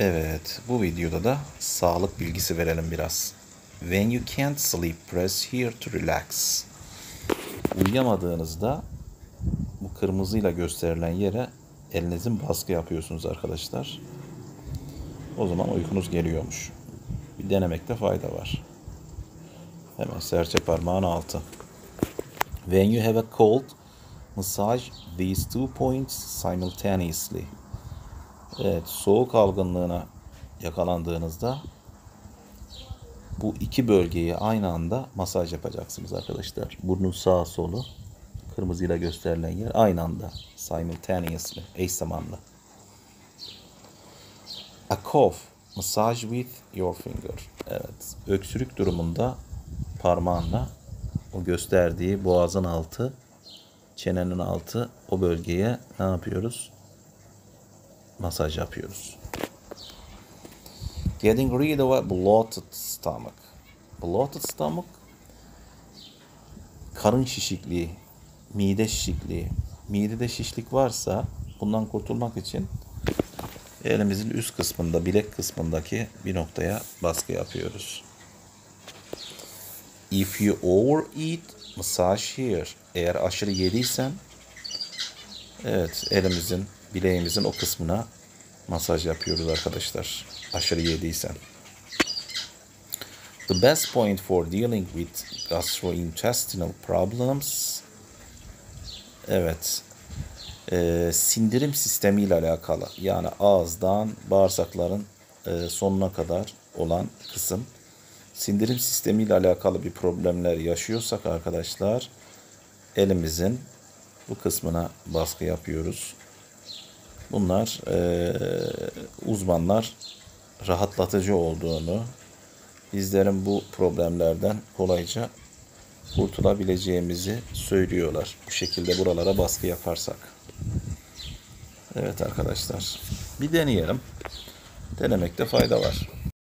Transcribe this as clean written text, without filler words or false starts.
Evet, bu videoda da sağlık bilgisi verelim biraz. When you can't sleep, press here to relax. Uyuyamadığınızda bu kırmızıyla gösterilen yere elinizin baskı yapıyorsunuz arkadaşlar. O zaman uykunuz geliyormuş. Bir denemekte fayda var. Hemen serçe parmağın altı. When you have a cold, massage these 2 points simultaneously. Evet, soğuk algınlığına yakalandığınızda bu iki bölgeyi aynı anda masaj yapacaksınız arkadaşlar. Burnun sağ solu, kırmızıyla gösterilen yer aynı anda. Simultaneously, eş zamanlı. A cough, massage with your finger. Evet, öksürük durumunda parmağınla o gösterdiği boğazın altı, çenenin altı, o bölgeye ne yapıyoruz? Masaj yapıyoruz. Getting rid of a bloated stomach. Bloated stomach, karın şişikliği, mide şişikliği. Midede şişlik varsa bundan kurtulmak için elimizin üst kısmında, bilek kısmındaki bir noktaya baskı yapıyoruz. If you overeat, massage here. Eğer aşırı yediysen, evet, elimizin, bileğimizin o kısmına masaj yapıyoruz arkadaşlar. Aşırı yediysen. The best point for dealing with gastrointestinal problems. Evet. Sindirim sistemi ile alakalı. Yani ağızdan bağırsakların sonuna kadar olan kısım. Sindirim sistemi ile alakalı bir problemler yaşıyorsak arkadaşlar, elimizin bu kısmına baskı yapıyoruz. Bunlar uzmanlar rahatlatıcı olduğunu, bizlerin bu problemlerden kolayca kurtulabileceğimizi söylüyorlar. Bu şekilde buralara baskı yaparsak. Evet arkadaşlar, bir deneyelim. Denemekte fayda var.